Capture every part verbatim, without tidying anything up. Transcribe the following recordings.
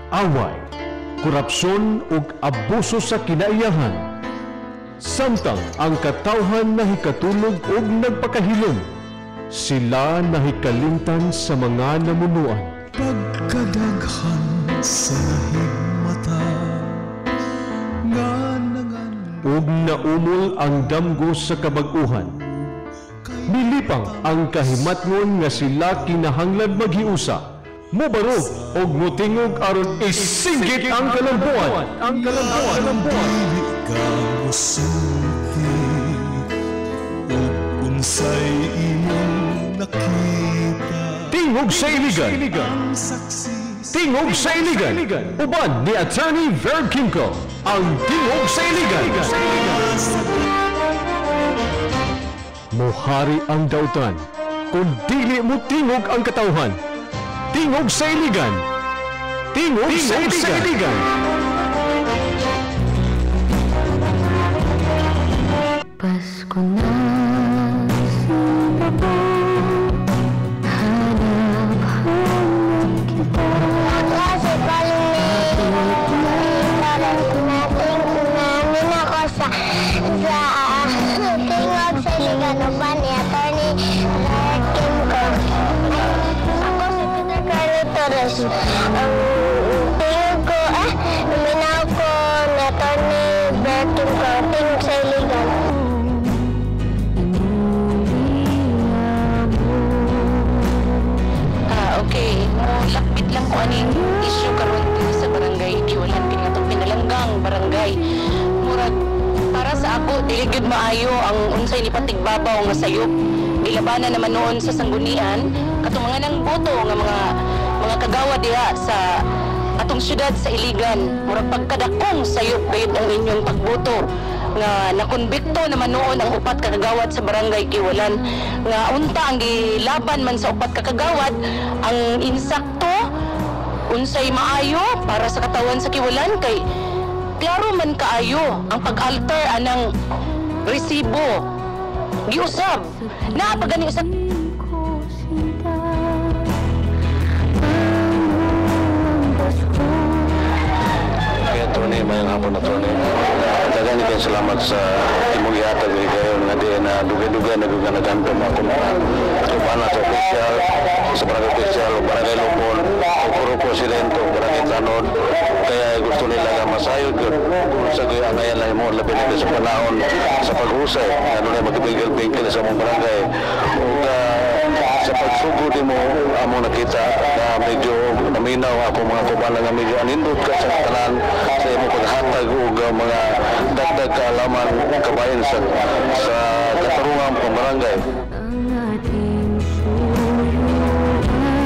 away, korupsyon ug abuso sa kinaiyahan. Samtang ang katawhan nahikatulog ug nagpakahilom, sila nahikalimtan sa mga namunuan. Pagkadaghan sa higmata nga nangan ug naumol ang damgo sa kabag-uhan. Milipang ang kahimatngon nga sila kinahanglan maghiusa, mobarog og motingog aron isinggit ang kalambuan, ang kalambuan, kalambuan. dili ka musulti ug unsay imong nakita Tingog sa iligan, ang saksi tingog sa iligan. Uban ni Attorney Verb Kimco, ang tingog sa iligan. Mohari ang dautan, kung dili mo tingog ang katawhan. Tingog sa iligan. Tingog, tingog sa iligan. Sa iligan. Pasko na sinta ko, hanap-hanap kita. Kasi paling parang nating namin ako sa sa tingog sa iligan uban ni Attorney Verb Kimco. Ako si Peter Carlo Torres. Ang tingog ko, ah, luminaw ko ni Attorney Verb Kimco. Tingog sa iligan. Ah, okay. Mo lakbit lang ko aning issue karon dito sa barangay Ikiwalan pinatong pinalanggang barangay. Murag para sa ako dili gyud maayo ang unsay ni patigbabaw nga sayop. Gilabanan naman noon sa sanggunian katong mga nang boto nga mga mga kagawa diha sa atong syudad sa Iligan. Murag pagkadakong sayop gayud ang inyong pagboto nga nakonbikto naman noon ang upat ka kagawad sa barangay Kiwalan nga unta ang gilaban man sa upat ka kagawad ang insakto unsay maayo para sa katawan sa Kiwalan kay klaro man kaayo ang pag-alter anang resibo giusab na pagani usab Ko sinta, Kaya Tony, mayang hapon na Tony. Dagan kayo salamat sa imong ihatag kayo nga di na duga-duga na duga na ganto mo ako mga kubana sa official, sa barangay official, o barangay Lupon, o puro presidente, o barangay Tanod. Kaya gusto nila nga masayod yun. Kung sa kaya ngayon lang mo, labi nila sa panahon sa paghusay. Ano na magpingil-pingil sa mong barangay. O sa pagsugod mo, amo nakita na medyo naminaw ako mga kubana nga medyo anindot ka sa tanan sa imong paghatag o mga dagdag kaalaman kabayan sa sa katarungan ng barangay. ang ating suyuan.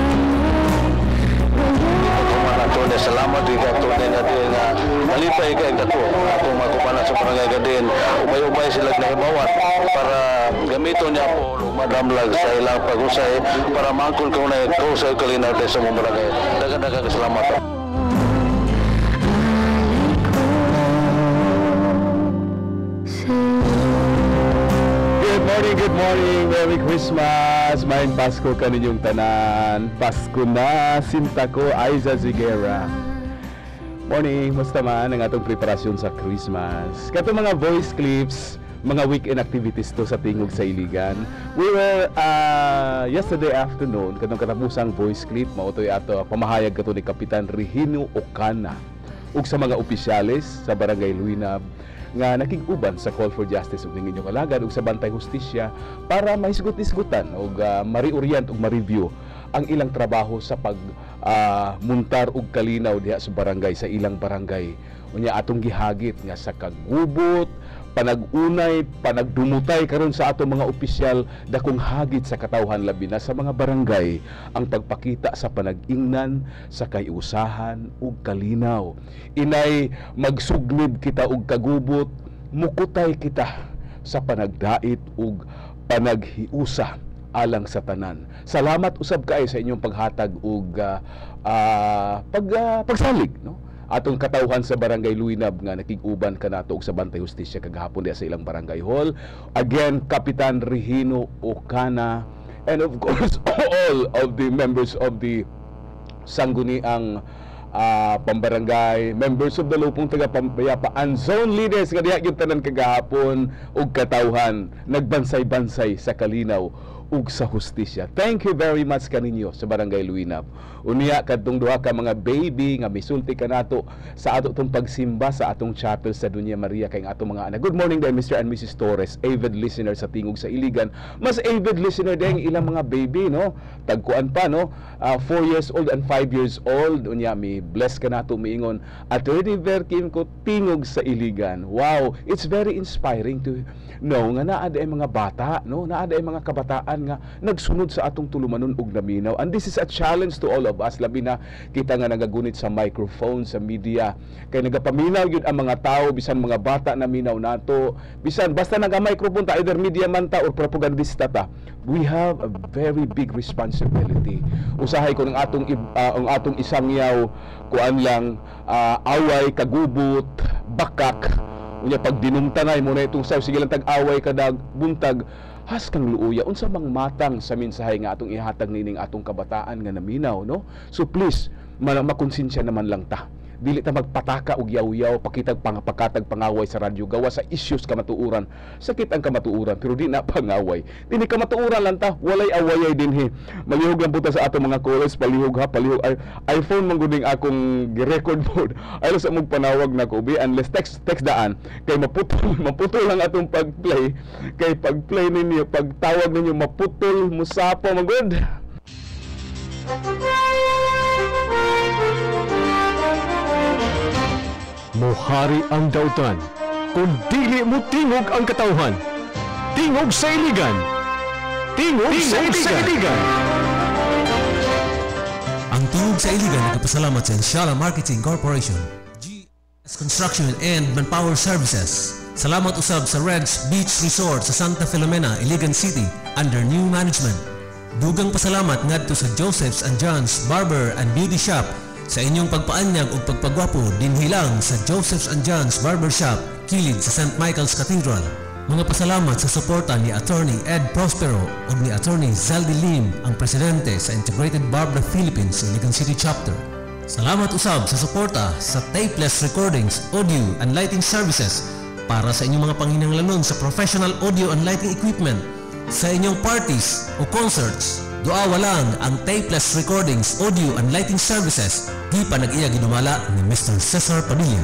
Kumana Tony, salamat di ka Tony na di nga malipay ka ikato atong mga kubana sa barangay gadin ubay-ubay sila nahibawan para gamiton niya po madamlag sa ilang pag-usay para mangkol ko na kusay kalinaw sa mong barangay. Dagan-dagan salamat. Good morning, good morning. Merry Christmas. Maayong Pasko kaninyong tanan. Pasko na, sinta ko, Aiza Ziguera. Morning, musta man ang atong preparasyon sa Christmas. Kato mga voice clips, mga weekend activities to sa tingog sa Iligan. We were uh, yesterday afternoon, katong katapusang voice clip, mautoy ato pamahayag kato ni Kapitan Regino Ocana ug sa mga opisyalis sa Barangay Luinab nga nakig-uban sa call for justice ug ning inyong alagad ug sa bantay hustisya para mahisgot-hisgutan ug uh, mariorient ug ma-review ang ilang trabaho sa pag uh, muntar ug kalinaw diha sa barangay sa ilang barangay. Unya atong gihagit nga sa kagubot, panag-unay, panagdumutay karon sa atong mga opisyal dakong hagit sa katawhan labi na sa mga barangay ang pagpakita sa panag-ingnan sa kayusahan ug kalinaw. Inay magsugnib kita og kagubot, mukutay kita sa panagdait ug panaghiusa alang sa tanan. Salamat usab kaay sa inyong paghatag ug uh, uh, pag uh, pagsalig, no? Atong katawhan sa Barangay Luinab nga nakig-uban kanato og sa bantay hustisya kagahapon diha sa ilang barangay hall. Again, Kapitan Regino Ocana and of course all of the members of the sangguniang ah, pambarangay, members of the lupong taga pambayapaan, zone leaders nga diha gyud tanan kagahapon ug katawhan nagbansay-bansay sa kalinaw ug sa hustisya. Thank you very much kaninyo sa Barangay Luinap. Unya kadtong duha ka mga baby nga misulti kanato sa ato tong pagsimba sa atong chapel sa Dunya Maria kay ang atong mga anak. Good morning din Mister and Missus Torres, avid listener sa Tingog sa Iligan. Mas avid listener din ilang mga baby, no? Tagkuan pa, no? Uh, four years old and five years old. Unya mi bless kanato miingon Attorney Verkin ko Tingog sa Iligan. Wow, it's very inspiring to know nga naa ay mga bata, no? Naa ay mga kabataan nga nagsunod sa atong tulumanon ug naminaw. And this is a challenge to all of us, labi na kita nga nagagunit sa microphone, sa media, kay nagapaminaw yun ang mga tao, bisan mga bata na minaw nato, bisan basta naga-microphone ta, either media man ta or propagandista ta, we have a very big responsibility. Usahay ko ng atong uh, ang atong isangyaw kuan lang uh, away, kagubot, bakak, unya pag dinumtanay mo na itong sayo, sige lang tag-away kadag buntag, has kang luuya unsa mang matang sa mensahe nga atong ihatag nining atong kabataan nga naminaw, no? So please, makonsensya naman lang ta. Dili ta magpataka og yaw-yaw, pakitag pang pagkatag pangaway sa radyo gawa sa issues kamatuuran. Sakit ang kamatuuran pero di na pangaway. Dili kamatuuran lang ta, walay awayay dinhi. Malihog lang puta sa atong mga callers, palihog ha, palihog. Ay, iPhone man guding akong gi-record mode. Ay sa mong panawag na ko bi unless text text daan kay maputol, maputol lang atong pag-play. Kay pag-play ninyo, pagtawag ninyo maputol, musapa magud. Mohari ang dautan, kung dili mo tingog ang katawhan. Tingog sa Iligan. Tingog, tingog sa Iligan. Sa Iligan. Ang Tingog sa Iligan nagpasalamat sa Inshallah Marketing Corporation, G S Construction and Manpower Services. Salamat usab sa Reds Beach Resort sa Santa Filomena, Iligan City under new management. Dugang pasalamat ngadto sa Joseph's and John's Barber and Beauty Shop sa inyong pagpaanyag ug pagpagwapo dinhi lang sa Joseph's and John's Barbershop, kilid sa Saint Michael's Cathedral. Mga pasalamat sa suporta ni Attorney Ed Prospero ug ni Attorney Zaldi Lim, ang presidente sa Integrated Barbara Philippines Iligan City Chapter. Salamat usab sa suporta sa Tapeless Recordings, Audio and Lighting Services para sa inyong mga panginahanglanon sa professional audio and lighting equipment sa inyong parties o concerts. Duawa lang ang Tapeless Recordings, Audio and Lighting Services. Di pa nag-iya ginumala ni Mister Cesar Padilla.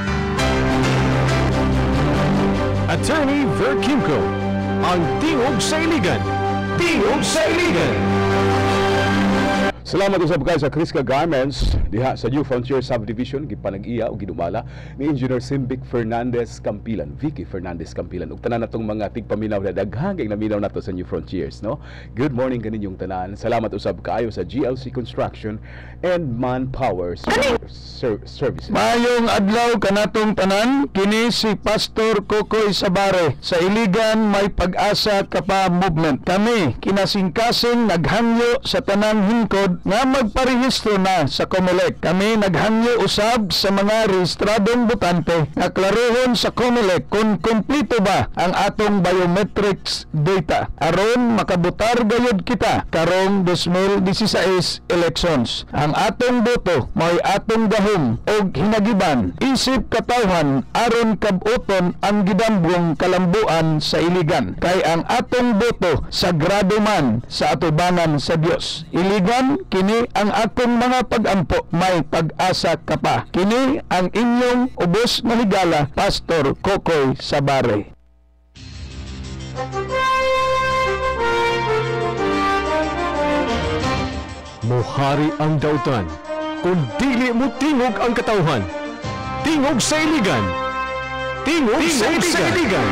Attorney Verkinko, ang Tingog sa Iligan. Tingog sa Iligan. Salamat usab kayo sa Crisca Garments diha sa New Frontier Subdivision, gipanag-iya o ginumala ni Engineer Simbic Fernandez Campilan, Vicky Fernandez Campilan ug tanan natong mga tigpaminaw na daghang kay naminaw nato sa New Frontiers, no? Good morning kaninyong tanan. Salamat usab kaayo sa G L C Construction and Manpower Ser Ser Services. Mayong adlaw kanatong tanan, kini si Pastor Kokoy Sabare sa Iligan May Pag-asa Kapa Movement. Kami kinasingkasing naghangyo sa tanang hingkod nga magparehistro na sa COMELEC. Kami naghangyo usab sa mga rehistradong botante nga klarohon sa COMELEC kung kumpleto ba ang atong biometrics data aron makabotar gayud kita karong twenty sixteen elections. Ang atong boto may atong gahom og hinagiban isip katawhan aron kabuton ang gidamgong kalambuan sa Iligan. Kay ang atong boto sagrado man sa atubangan sa Dios. Iligan, kini ang akong mga pag-ampo, may pag-asa ka pa. Kini ang inyong ubos na higala, Pastor Kokoy Sabare. Mohari ang dautan, kung dili mo tingog ang katawhan. Tingog sa Iligan. Tingog, tingog sa Iligan. Sa Iligan.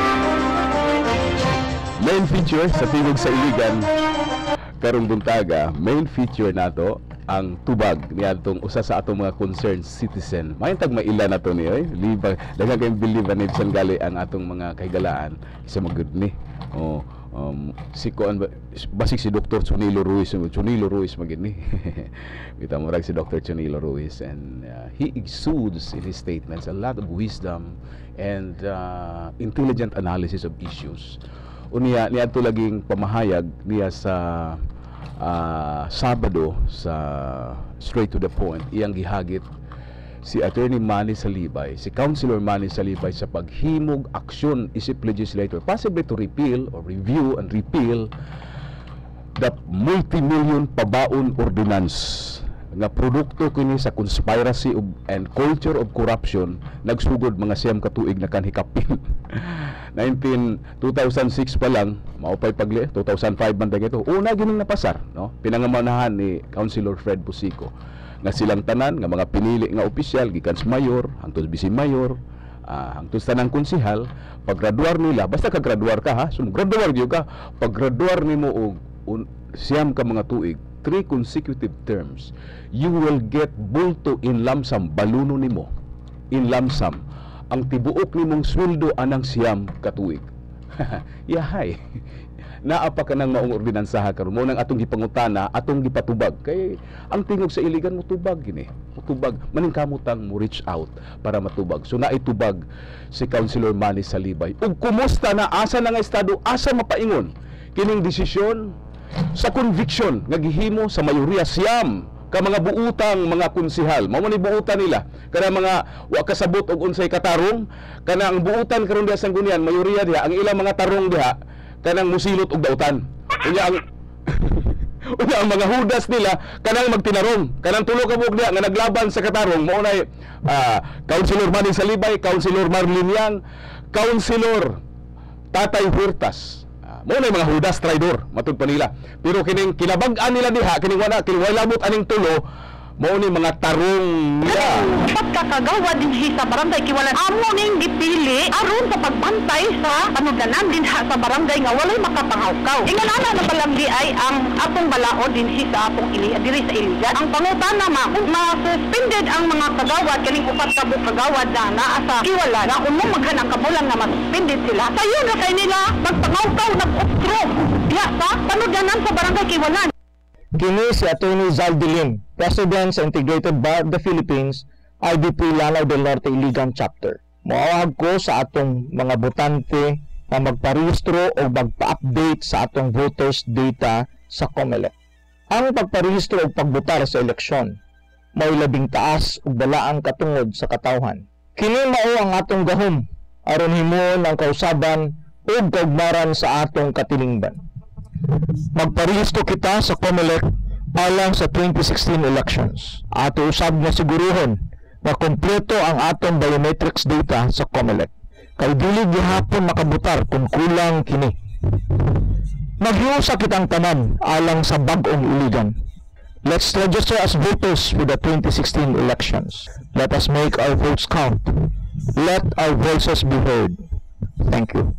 Main feature sa Tingog sa Iligan karong buntaga, main feature nato ang tubag niadtong usa sa atong mga concerned citizen. Mayon tag maila nato ni oy, liba daghang kay believe ni bisan gali ang atong mga kahigalaan sa magud ni. Oh, um, si kuan basik si Doctor Chunilo Ruiz, Chunilo Ruiz magid ni. Kita mo rag si Doctor Chunilo Ruiz, and uh, he exudes in his statements a lot of wisdom and uh, intelligent analysis of issues. Unya niadto laging pamahayag niya sa uh, Sabado sa Straight to the Point, iyang gihagit si Attorney Manny Salibay, si Councilor Manny Salibay sa paghimog aksyon isip legislator, possibly to repeal or review and repeal the multi-million pabaon ordinance nga produkto kini sa conspiracy of, and culture of corruption nagsugod mga siyam katuig na kanhikapin. nineteen two thousand six pa lang maupay pagli two thousand five man dagito una gining napasar, no, pinangamanahan ni Councilor Fred Busico nga silang tanan nga mga pinili nga opisyal gikan sa mayor hangtod bisi mayor uh, hangtod sa tanang konsehal paggraduar nila basta ka graduar ka ha so graduar gyud ka paggraduar nimo og un, siyam ka mga tuig three consecutive terms, you will get bulto in lump sum, baluno nimo in lump sum ang tibuok nimong sweldo anang siyam katuig. Yahay. Naa pa ka nang maong ordinansaha karon mo nang atong gipangutana, atong gipatubag kay ang tingog sa iligan mo tubag gini. Tubag maning kamutang mo reach out para matubag. So naitubag si Councilor Manny Salibay. Ug kumusta na asa na nga estado, asa mapaingon kining desisyon sa conviction nga gihimo sa mayoriya siyam ka mga buutang mga konsehal mao man ni buutan nila kana mga wa kasabot og unsay katarong kana ang buutan karon diha sa Sanggunian mayoriya diha ang ilang mga tarong diha kanang musilot og dautan unya ang unya ang mga hudas nila kanang magtinarong kanang tulo ka buok diha nga naglaban sa katarong mao nay uh, Councilor Manny Salibay, Councilor Marlene Yang, Councilor Tatay Huertas. Mo na mga hudas traidor matud pa nila pero kining kilabag-an nila diha kining wala kining wala labot aning tulo mo ni mga tarong nila pagkakagawa din sa barangay kiwalan amo ning gipili aron sa pagbantay sa panugdanan din sa barangay nga walay makapangawkaw ingon ana na balamdi ay ang atong balaod din sa atong ili diri sa iligan ang pangutana ma ma-suspended ang mga kagawad kining upat ka buok kagawad na naa sa kiwala na uno maghanang kabulan na ma-suspended sila sayon na kay nila magpangawkaw nag-obstruct diha sa panugdanan sa barangay kiwalan. Kini si Attorney Zaldilim, President sa Integrated Bar of the Philippines, I D P Lanao del Norte Iligan Chapter. Moawag ko sa atong mga botante na magparehistro o magpa-update sa atong voters data sa COMELEC. Ang pagparehistro o pagbotar sa eleksyon, may labing taas o balaang katungod sa katawhan. Kini mao ang atong gahom, aron himo ng kausaban o kaugmaran sa atong katilingban. Magparehistro kita sa COMELEC alang sa twenty sixteen elections. Ato usab nga siguruhon na kompleto ang atong biometrics data sa COMELEC. Kay dili gihapon makabutar kung kulang kini. Maghiusa kitang tanan alang sa bag-ong iligan. Let's register as voters for the twenty sixteen elections. Let us make our votes count. Let our voices be heard. Thank you.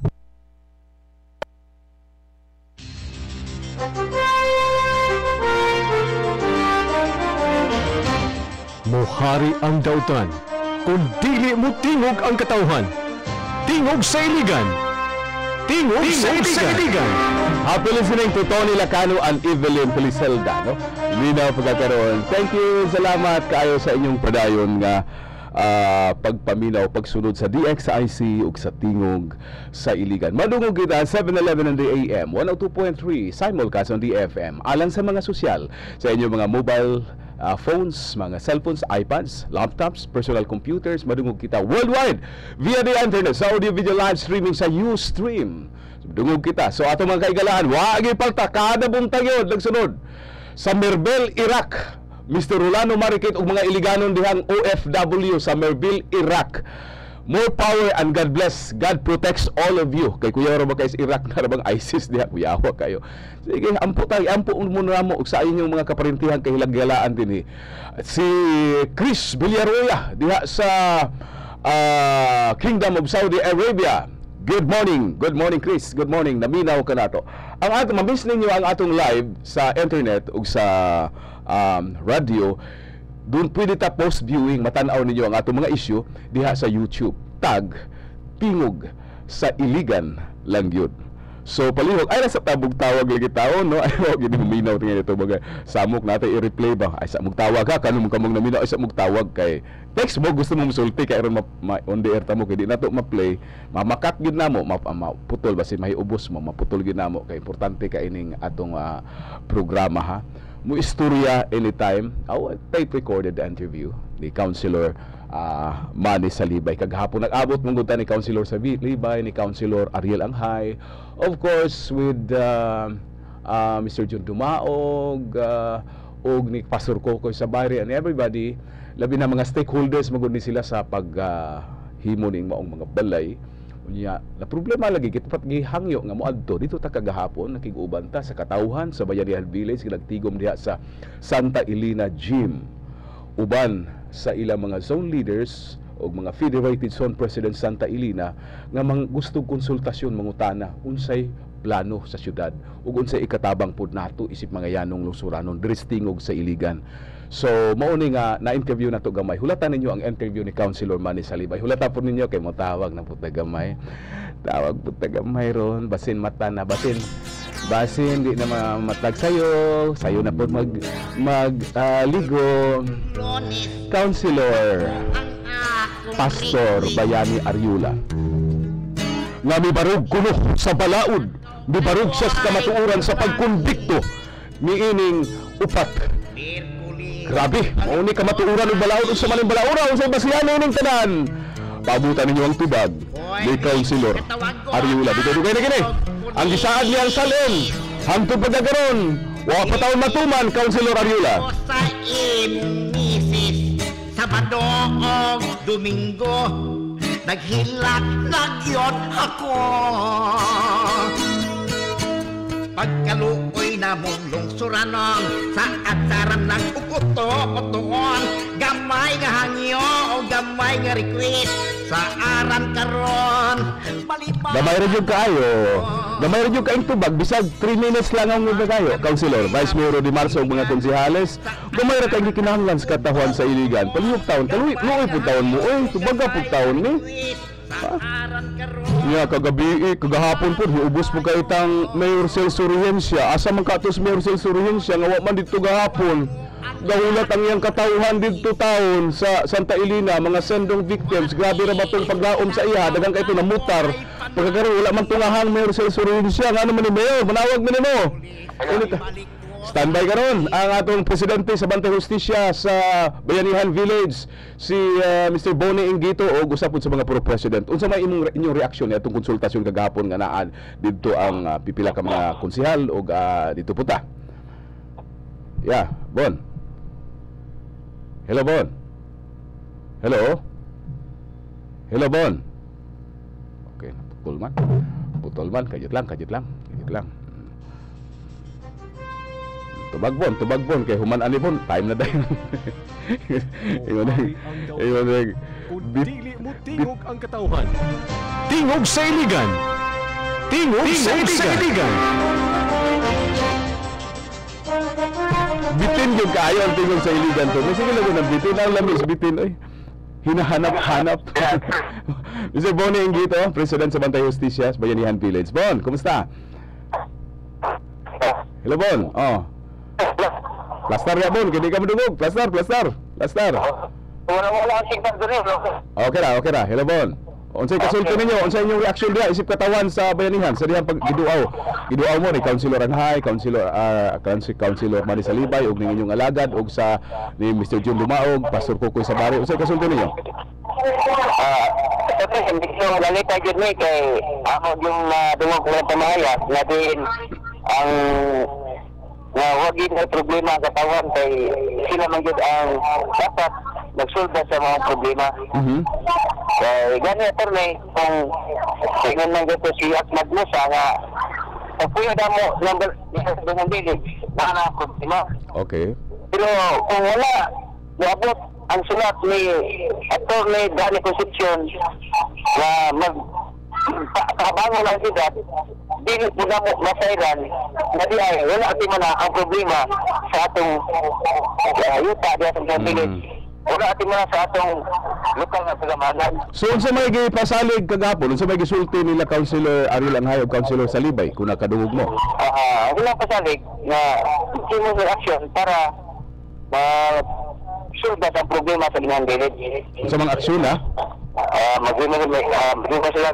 Mohari ang dautan, kung dili mo tingog ang katawhan. Tingog sa iligan. Tingog, tingog sa iligan. Sa iligan. Happy listening to Tony Lacano and Evelyn Felicelda, no? Linaw pagkakaroon. Thank you, salamat kayo sa inyong padayon nga uh, pagpaminaw, pagsunod sa D X I C ug sa tingog sa iligan. Madungog kita seven eleven on the A M, one oh two point three simulcast on the F M. Alang sa mga sosyal, sa inyong mga mobile Uh, phones, mga cellphones, iPads, laptops, personal computers, madungog kita worldwide via the internet sa audio-video live streaming sa Ustream. Dungog kita. So ato mga kaigalaan, wagi palta kada buntag yun nagsunod sa Merbel, Iraq. Mister Rolando Marikit ug mga iliganon dihang O F W sa Merbel, Iraq. More power and God bless. God protects all of you. Kay kuya ra ba kay Iraq na bang ISIS diha kuyawa kayo. Sige, ampo tayo, ampo mo na mo sa inyong mga kaparintihan kay hilaggalaan din eh. Si Chris Villaroya diha sa uh, Kingdom of Saudi Arabia. Good morning. Good morning Chris. Good morning. Naminaw ka nato. Ang ato mamiss ninyo ang atong live sa internet ug sa um, radio. Doon pwede ta post viewing, matanaw ninyo ang atong mga issue diha sa YouTube. Tag Tingog sa Iligan lang yun. So palihog ay nasa tabog tawag lagi tao no ay wag gid minaw tingin ito mga samok natin i-replay ba ay sa mugtawag ka kanum kamong naminaw ay sa mugtawag kay text mo gusto mo musulti kay aron ma, ma on the air ta mo kay di nato ma-play mamakat gid namo ma, ma, putol basi mahiubos mo maputol gid namo kay importante ka ining atong uh, programa ha. Mo istorya anytime. Oh, tape recorded the interview. ni Councilor uh, Manny Salibay. Kagahapon nag-abot mong ni Councilor Salibay, ni Councilor Ariel Anghay, of course with uh, uh, Mister John Dumaog, uh, og ni Pastor Kokoy Sabari, and everybody, labi na mga stakeholders magud ni sila sa pag uh, himo ning maong mga balay. Unya, na problema lagi kit pat gihangyo nga moadto dito ta kagahapon nakig-uban ta sa katawhan sa Bayanihan Village, tigom diha sa Santa Elena Gym. Uban sa ilang mga zone leaders o mga Federated Zone President Santa Elena nga mang gustong konsultasyon mangutana unsay plano sa syudad ug unsay ikatabang pud nato isip mga yanong lungsuranon diri tingog sa Iligan. So mao ni nga na-interview nato gamay. Hulatan ninyo ang interview ni Councilor Manny Salibay. Hulatan po ninyo kay mo tawag na pud gamay. Tawag pud gamay ron, basin mata na basin. Basin di na matag sayo, sayo na pud mag mag uh, ligo. Councilor Pastor Bayani Ariula. Nga mibarog kuno sa balaod, mibarog siya sa kamatuoran sa pagkondikto ni ining upat. Grabe, mauni kamatuoran ng balaod sa maling balaura sa basihan ining tanan. Pabutan ninyo ang tubag ni Councilor Ariula. Dito dugay na gini. Ang gisaad niya ang salin. Hangtod pagdagaron. Wa pa taon matuman, Councilor Ariula. Sa imong misis, Sabado o Domingo, naghilak nagyot ako. Pagkaluoy na mong lungsuranon, sa atsaran ng ukuto-utoon, gamay nga hangyo o gamay nga request, sa aran karon. Gamay rin yung kaayo. Gamay rin yung kaing tubag. Bisag three minutes lang ang mga kayo. Councilor, Vice Mayor Di Marzo, mga konsihales. Gamay rin kaing gikinahanglan sa katahuan sa Iligan. Palihok taon, kaluwi, luwi po taon mo. Uy, tubaga po taon ni. Ha? Nga, kagabi, kagahapon po, hiubos po kayo itang Mayor Celso Rehensya. Asa man katos Mayor Celso Rehensya, nga wak man dito gahapon. Gahulat ang iyang katauhan dito taon sa Santa Elena, mga sendong victims. Grabe na ba itong paglaom sa iya? Dagang kayo ito namutar. Pagkakaroon, wala man tungahang Mayor Celso Rehensya. Nga naman ni Mayor, manawag mo nimo. Standby ka ron ang atong presidente sa Bantay Justisya sa Bayanihan Village, si uh, Mister Bonnie Ingito, o usapon sa mga puro president. Unsa may imong inyong reaksyon ni atong konsultasyon kagahapon nga naan dito ang uh, pipila ka mga konsehal o uh, dito puta. Yeah, Bon. Hello, Bon. Hello. Hello, Bon. Okay, putol man. Putol man, kajit lang, kajit lang, kajit lang. Tubagbon, tubagbon kay human ani bon, time na dayon. Ingon day. Ingon day. Dili mo tingog ang katawhan. Tingog sa Iligan. Tingog, Tingog sa Iligan. Bitin yung kayo ang tingog sa Iligan to. May sige lang ng bitin ang lamis bitin oy. Hinahanap-hanap. Mister Bonnie Ingito, President sa Bantay Justisya, Bayanihan Village. Bon, kumusta? Hello, Bon. Oh. Plastar ya, Bon. Kini ka madungog. Plastar, plastar. Plastar. Wala wala ang signal doon. Okay ra, okay ra. Hello, Bon. Unsay kasulti ninyo? Unsay inyong reaction diha isip katawan sa Bayanihan sa dihang pag giduaw? Giduaw mo ni Councilor Anghay, Councilor uh, Councilor Manny Salibay ug ning inyong alagad ug sa ni Mister John Dumaog, Pastor Kokoy Sabari. Unsay kasulti ninyo? Ah, uh, hindi ko lalita gyud ni kay ako yung nadungog ko sa pamahayag na din ang nga wag na problema sa katawan kay sila man gyud ang dapat nagsulda sa mga problema. Mhm. Kaya ganyan ito na kung tingnan lang dito si Ahmad Musa nga pagpuyo na mo number ng bilig na na problema. Okay. Pero kung wala, naabot ang sulat ni Atty. Danny Concepcion na mag pakabangon ang siyudad, dili po na mo masairan na di ay wala ati man ang problema sa atong uh, yuta di atong mm. village. Wala ati man sa atong lokal na pagamanan. So unsa may gipasalig kagapon, unsa may gisulti nila Councilor Ariel Anghay ug Councilor Salibay kung nakadungog mo? Ah, uh, wala pasalig na sino reaction para ma sulda sa problema sa Bayanihan Village. Unsa mang aksyon ha? Ah, magmumuli may ah, magmumuli sila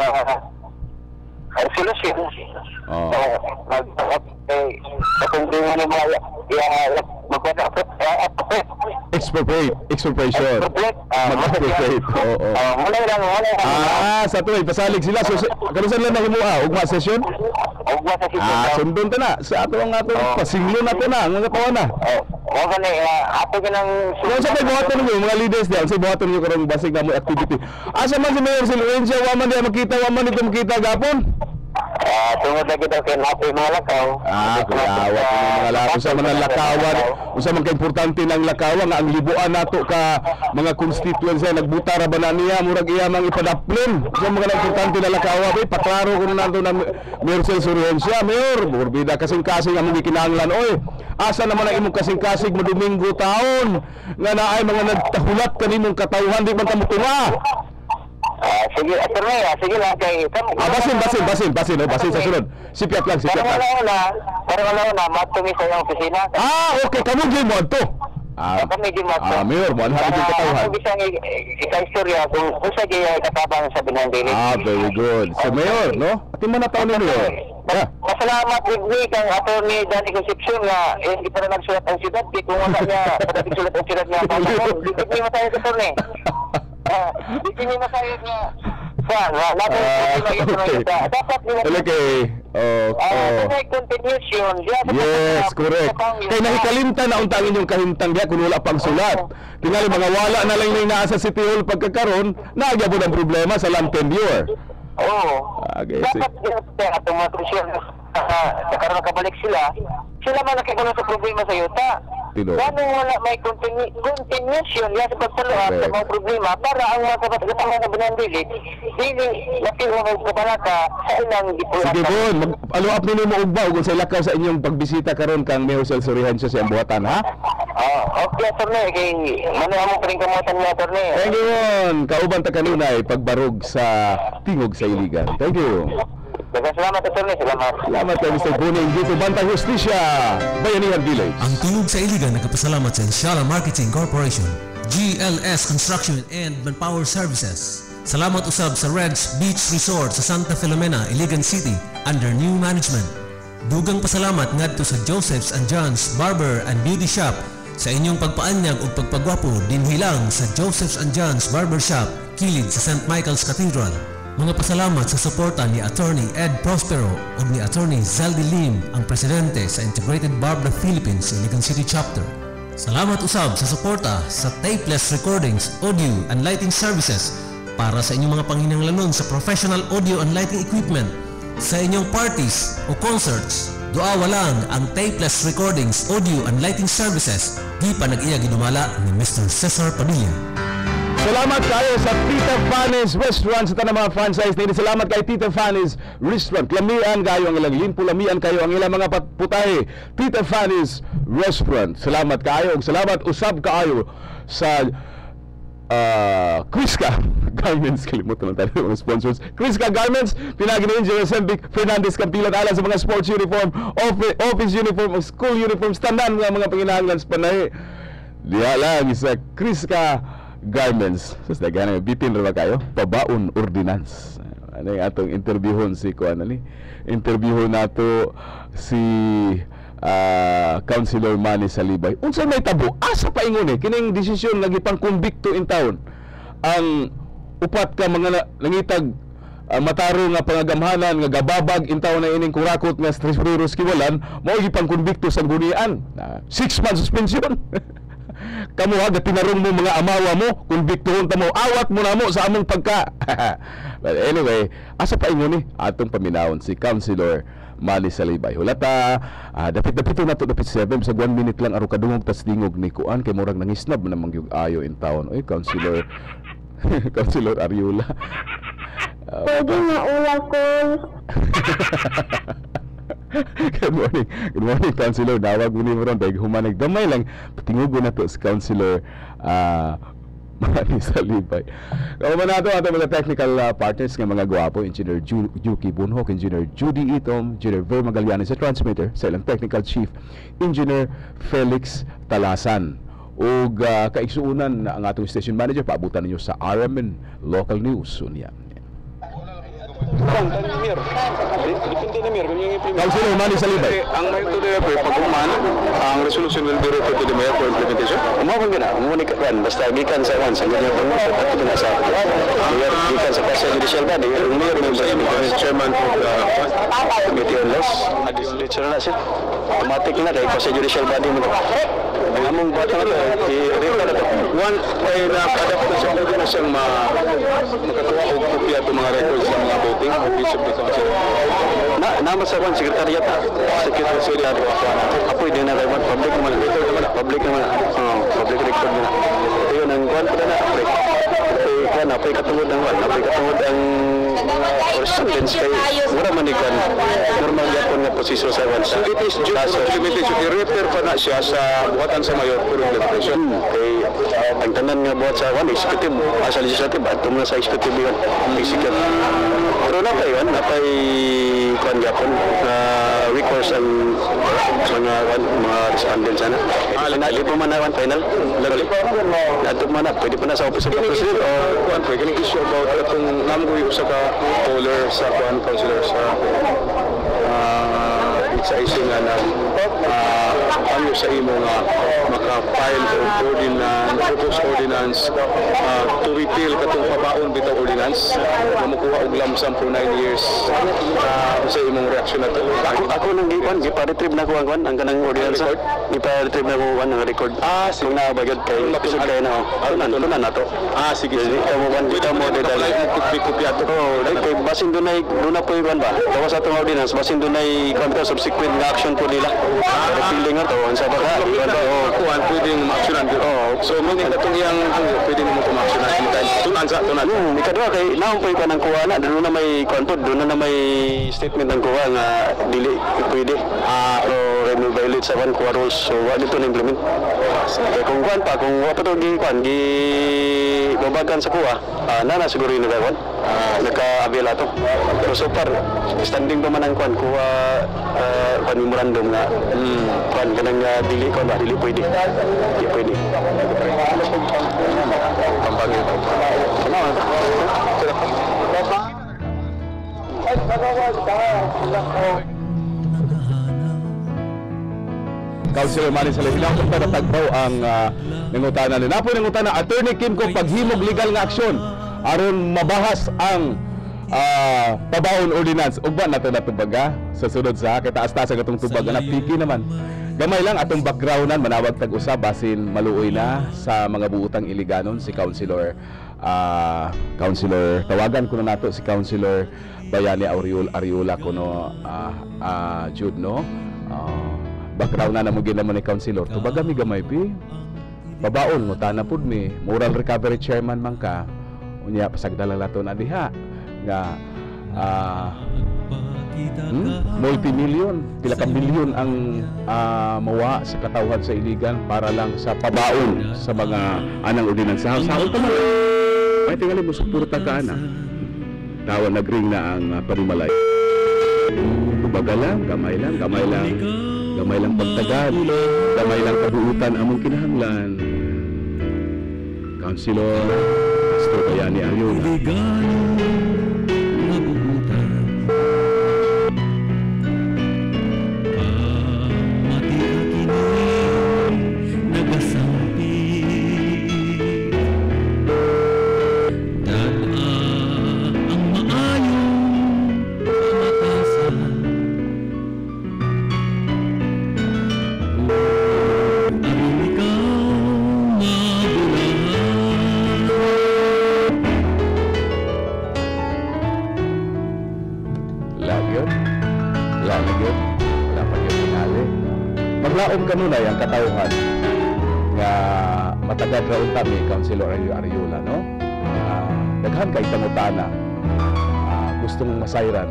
ah, solusyon. Oh. Mag eh kung di mo mga magpapapit. Expropriate. Expropriation. Expropriate. Ah, Mag-expropriate. Oo. oo. Ah, muna lang, muna lang. Ah, sa tuloy, pasalig sila. So, kanusan lang nahimua? Ugma session? Ugma sa sityo. Ah, sundon ta na. Sa ato ang ato, pasinglo na to na. Ang mga tawa na. Oo, ka na, ato ka ng... Kung sa may buhaton ninyo, mga leaders diyan, sa buhaton ninyo karong basig na mo activity. Asa man si Mayor Silvencia, waman diya makita, waman dito makita gapon? Ah, tungod lagi daw kay napoy mga lakaw. Ah, kaya awat ng mga lakaw. Usa man ang lakawan, usa man ka-importante ng lakawan nga ang libuan nato ka mga constituents ay nagbuta ra ba na niya murag iya mang ipadaplin. Usa man ka importante na lakawan, bay paklaro kuno nanto na Mayor Silvencia, Mayor, burbida kasing-kasing among gikinahanglan oy. Asa naman ang imong kasing-kasing mo Domingo taon nga naay mga nagtahulat kanimong katawhan di man ta mutunga. Ah, sige, attorney, ah, sige lang kay... Ah, basin, basin, basin, basin, oh, basin sa sunod. Sipiat lang, sipiat Parang lang. wala una, parang wala una, matumi sa iyong opisina. Ah, okay, kamu din mo to. Ah, kami di mo ah, Mayor, mo ang Para hatid yung katawhan. ako bisang ika-istorya kung kung sa gaya katabang sa binandili. Ah, very good. So, Mayor, no? Ati man na taon ni Mayor. Yeah. Masalamat with me kang attorney Danny Concepcion nga eh, hindi pa na nagsulat ang siyudad. Di kung wala niya, padating sulat ang siyudad niya. Hindi mo masayag attorney. Hindi mo masayag nga. Saan? Natin yung dapat nila. Okay. Oh, Ah, oh. may continuation. Yes, correct. Kay nahikalimtan na untang inyong kahimtang diya kung wala pang sulat. Tingali mga wala na lang yung naa sa City Hall pagkakaroon, nagyabod ang problema sa land tenure. Oo. Okay, Dapat din at tumatensyon nakaroon nakabalik sila. Sila man nakikita sa problema sa yuta. Tino. Paano wala may continu- continuation yan sa pagsaluhat sa Correct. mga problema para ang mga kapatagatangan na binandili dili napilong ang kabalaka sa ilang dipulatan. Sige Bon, mag-follow up ninyo mo ugba ug sa lakaw sa inyong pagbisita karon kang Mayor Silvencia sa iyang buhatan, ha? Ah, okay, attorney. Kay manawa mo pa rin kamutan niya, attorney. Thank you, Bon. Kauban ta kanunay pagbarog sa tingog sa iligan. Thank you. Daghang salamat, attorney. Salamat. Salamat kay Mister Boning dito Bantang Justisya, Bayanihan Village. Ang Tingog sa Iligan nagpasalamat sa Inshallah Marketing Corporation, G L S Construction and Manpower Services. Salamat usab sa Reds Beach Resort sa Santa Filomena, Iligan City under new management. Dugang pasalamat ngadto sa Joseph's and John's Barber and Beauty Shop sa inyong pagpaanyag ug pagpagwapo dinhilang sa Joseph's and John's Barber Shop kilid sa Saint Michael's Cathedral. Mga pasalamat sa suporta ni Attorney Ed Prospero ug ni Attorney Zaldi Lim, ang presidente sa Integrated Barber Philippines Iligan City Chapter. Salamat usab sa suporta sa Tapeless Recordings, Audio and Lighting Services para sa inyong mga panginahanglanon sa professional audio and lighting equipment sa inyong parties o concerts. Duawa lang ang Tapeless Recordings, Audio and Lighting Services. Di pa nag-iya ginumala ni Mister Cesar Padilla. Salamat kayo sa Tita Fanny's Restaurant sa tanang mga franchise nila. Salamat kay Tita Fanny's Restaurant. Lamian kayo ang ilang limpo, lamian kayo ang ilang mga putahe. Tita Fanny's Restaurant. Salamat kayo. Salamat usab kayo sa uh, Crisca Garments. Kalimutan lang tayo mga sponsors. Crisca Garments, pinagi ni Engineer Sembic Fernandez Campilot ala sa mga sports uniform, office, office uniform, school uniform, standan mga mga panginahanglan sa panahe. Diya lang sa Crisca Garments. Sus, nagana bitin ra ba kayo? Pabaon ordinance. Ano yung atong interviewon si Kuan ali? Interviewon nato si uh, Councilor Manny Salibay. Unsa may tabo? Asa pa ingon eh kining desisyon lagi pang kumbikto in town. Ang upat ka mga nangitag uh, mataro nga pangagamhanan nga gababag in town na ining kurakot nga Tresureros Kiwalan mao gipang kumbikto sa gunian. Uh, six months suspension. Kamu ha, tinarong mo mga amawa mo, kumbiktohon ta mo, awat mo na mo sa among pagka. But anyway, asa pa ingon ni atong paminawon si Councilor Manny Salibay. Wala ta, uh, dapit-dapit na to, dapit seven, sa one minute lang aro kadungog tas dingog ni Kuan, kay murag nangisnab na mangyug ayo in town. Oy, Councilor, Councilor Ariola. Uh, Pwede nga ula ko. Good morning. Good morning, Councilor. Dawag mo ni mo ron. Dahil humanag damay lang. Patingugo na to si Councilor uh, Manny Salibay. Kauman na ito ato mga technical uh, partners ng mga gwapo. Engineer Ju Juki Bunhok, Engineer Judy Itom, Engineer Ver Magallanes sa transmitter, sa ilang technical chief, Engineer Felix Talasan. O uh, kaigsuunan ang atong station manager, paabutan ninyo sa R M N Local News. Unya. Councilor Manny Salibay. Ang may to the pag-uman, ang resolution will be referred to the mayor for implementation. Umawag ka na, umunik ka yan. Basta gikan sa once, ang ganyan po, at ito na sa mayor, gikan sa Pasay Judicial Body, ang mayor member yung chairman of the Committee on Laws. Legislature na siya. Automatic na, kay Pasay Judicial Body mo. Ang among bata na ito, i-refer na ito. One, ay nakadapt na siya pwede na siyang makatuwa o kopya itong mga records ng mga voting office of the council. Na, nama sa kwan, sekretariat na. Secretary Secretary. Apoy din na kayo, public naman. Record naman, public naman. Oh, public record na. Ito yun, ang kwan pa na, apoy. Apoy kwan, apoy katungod ang kwan. Apoy katungod ang correspondence kay mura manigan. Normal yapon nga posisyon sa kwan. So it is due to implementation. I-refer pa na siya sa buhatan sa mayor for implementation. Kay ang tanan nga buhat sa kwan, executive, sa legislative, at tumula sa executive yun. Executive. Pero na pa yun, na pa'y kwan yapon, na recourse ang mga kwan, mga respondent sana. Na, di po man na kwan, final? Lagi. Nato man na, pwede pa na sa office of the president o kwan, pwede kang issue about itong namoy sa ka caller sa kwan, councilor sa sa issue nga na ano sa imo nga maka-file o ordinance, proposed ordinance uh, to repeal katong pabaon bitaw ordinance na makuha og lamsam for nine years uh, sa imong reaction na to. Ako, ako nang gipan, gipa-retrieve na ko ang kwan, ang kanang ordinance. Gipa-retrieve na ko ang record. Ah, sige. Kung nabagad kay episode kayo na, tunan, tunan na to. Ah, sige. Dito mo kwan, dito mo dedali. Kopya to. Oo, kay basin doon ay, doon na po yung kwan ba? Tawas atong ordinance, basin doon ay kwan to, subsequent na action po nila. Repealing nga to, ang sa baka. Kuhan, pwedeng ma-actionan. So, mga itong iyang pwede mo ma-actionan. Tunan sa, tunan. Hmm, ikadwa kay, naong po yung kwan ang kuha na, doon na may kwan po, doon na may statement ng kuha nga dili, pwede. Ah, pero remove violate sa kwan, kuha rules. So, wala dito na-implement. Kaya kung kwan pa, kung wala pa ito gi-kwan, gi-babagan sa kuha, ah, nana siguro yun na kwan. Naka-abela to. Pero so far, standing pa man ang kwan, kuha uh, kwan memorandum nga, hmm, kwan kanang uh, dili, kwan ba, dili pwede. Dili pwede. Pampang ito. Councilor Manny Salibay, hinapon pa natagbaw ang uh, nangutana ni. Napo nangutana, Attorney Kim kung paghimog legal nga aksyon aron mabahas ang uh, pabaon ordinance. Ugba nato na tubaga sa sunod sa kitaas-taas ang atong tubaga na piki naman. Gamay lang atong backgroundan, manawag tag-usab basin maluoy na sa mga buutang iliganon si Councilor uh, Councilor tawagan ko na nato si Councilor Bayani Auriola Ariola kuno uh, uh, Jude no. Uh, background na namo ginamon ni Councilor. Tubaga mi gamay pi. Babaon mo tana pud mi moral recovery chairman man ka. Unya pasagdala lato na diha nga uh, hmm? multi-million, pila ka milyon ang uh, mawa sa katawhan sa iligan para lang sa pabaon sa mga anang ordinansa. Sa pa man. Ay tingali mo suporta ka ana. Tawa nagring na ang uh, panimalay. Tubaga lang, gamay lang, gamay lang. Gamay lang pagtagad, gamay lang kabuutan among kinahanglan. Councilor Pastor Bayani Ariola. Maglaom kanunay ang katawhan nga matagad raon kami Councilor Ariola no. Uh, daghan kay pangutana. Uh, gusto mong masayran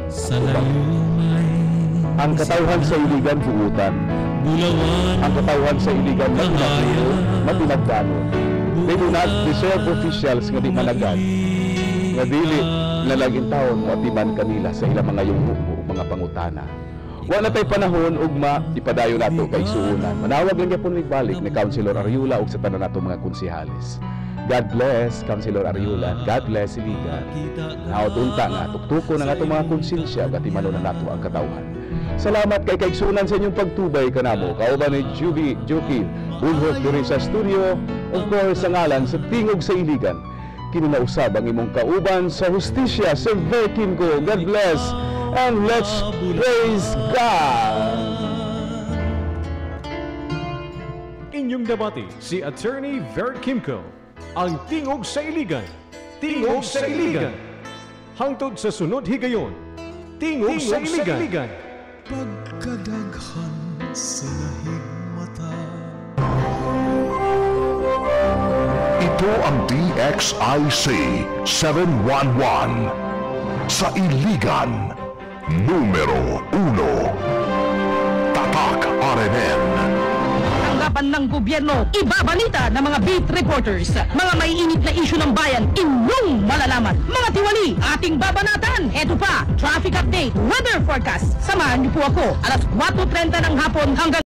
ang katawhan sa iligan buutan. Ang katawhan sa iligan matinagdano, matinagdano. They do not deserve officials nga di managad. Nga dili lalaging taon mo atiman kanila sa ilang mga yungho mga pangutana. Wala tay panahon ugma ipadayo nato kay suunan. Manawag lang gyapon ni balik ni Councilor Ariola ug sa tanan nato mga konsehalis. God bless, Councilor Ariola. God bless, Iligan. Nautunta nga, tuktuko na nga itong mga konsensya, gatimano na nato ang katawhan. Salamat kay kaigsunan sa inyong pagtubay kanamo. Kauban ni Juby, Juki, Bulhok diri sa studio. Of course, sa ngalan sa Tingog sa Iligan. Kininausab ang imong kauban sa hustisya sa Verkin ko. God bless and let's praise God. Inyong debate si Attorney Vert Kimco, ang Tingog sa Iligan. Tingog sa Iligan. Hangtod sa sunod higayon. Tingog, Tingog sa Iligan. Sa Iligan. Pagkadaghan sa nahigmata. Ito ang D X I C seven one one sa Iligan, numero uno. Tatak R N N. Tanggapan ng gobyerno, ibabalita ng mga beat reporters, mga maiinit na isyu ng bayan, inyong malalaman. Mga tiwali, ating babanatan. Eto pa, traffic update, weather forecast. Samahan niyo po ako, alas kwatro trenta ng hapon hanggang